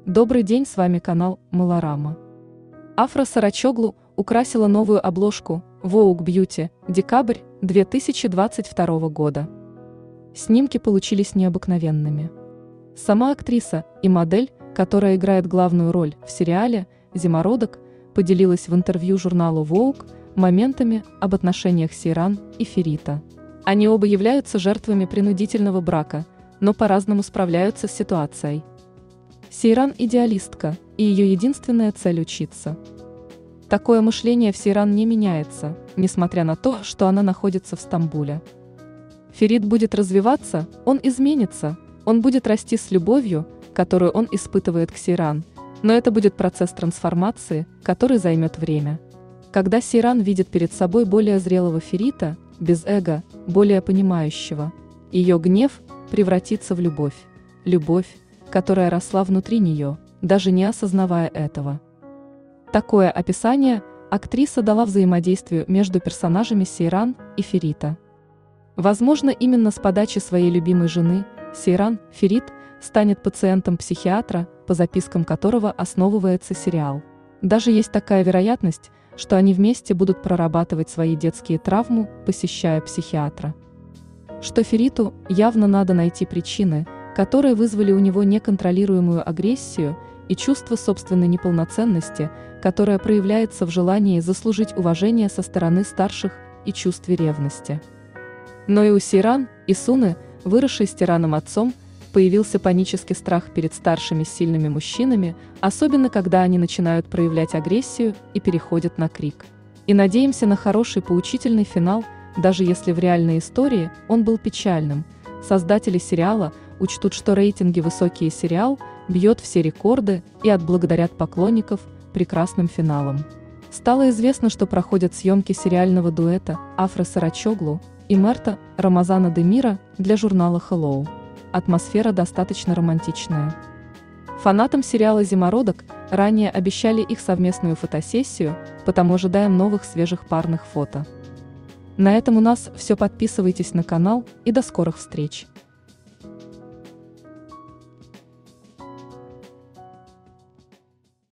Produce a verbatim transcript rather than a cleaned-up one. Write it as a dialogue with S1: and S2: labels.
S1: Добрый день, с вами канал Малорама. Афра Сарачоглу украсила новую обложку Vogue Beauty, декабрь две тысячи двадцать второго года. Снимки получились необыкновенными. Сама актриса и модель, которая играет главную роль в сериале «Зимородок», поделилась в интервью журналу Vogue моментами об отношениях Сейран и Ферита. Они оба являются жертвами принудительного брака, но по-разному справляются с ситуацией. Сейран – идеалистка, и ее единственная цель – учиться. Такое мышление в Сейран не меняется, несмотря на то, что она находится в Стамбуле. Ферит будет развиваться, он изменится, он будет расти с любовью, которую он испытывает к Сейран, но это будет процесс трансформации, который займет время. Когда Сейран видит перед собой более зрелого Ферита, без эго, более понимающего, ее гнев превратится в любовь. Любовь, которая росла внутри нее, даже не осознавая этого. Такое описание актриса дала взаимодействию между персонажами Сейран и Ферита. Возможно, именно с подачи своей любимой жены, Сейран, Ферит станет пациентом психиатра, по запискам которого основывается сериал. Даже есть такая вероятность, что они вместе будут прорабатывать свои детские травмы, посещая психиатра. Что Фериту явно надо найти причины, которые вызвали у него неконтролируемую агрессию и чувство собственной неполноценности, которое проявляется в желании заслужить уважение со стороны старших и чувстве ревности. Но и у Сейран и Суны, выросшей с тираном отцом, появился панический страх перед старшими сильными мужчинами, особенно когда они начинают проявлять агрессию и переходят на крик. И надеемся на хороший поучительный финал, даже если в реальной истории он был печальным. Создатели сериала учтут, что рейтинги высокие, сериал бьет все рекорды и отблагодарят поклонников прекрасным финалом. Стало известно, что проходят съемки сериального дуэта Афры Сарачоглу и Мерта Рамазана Демира для журнала Hello. Атмосфера достаточно романтичная. Фанатам сериала «Зимородок» ранее обещали их совместную фотосессию, потому ожидаем новых свежих парных фото. На этом у нас все. Подписывайтесь на канал и до скорых встреч!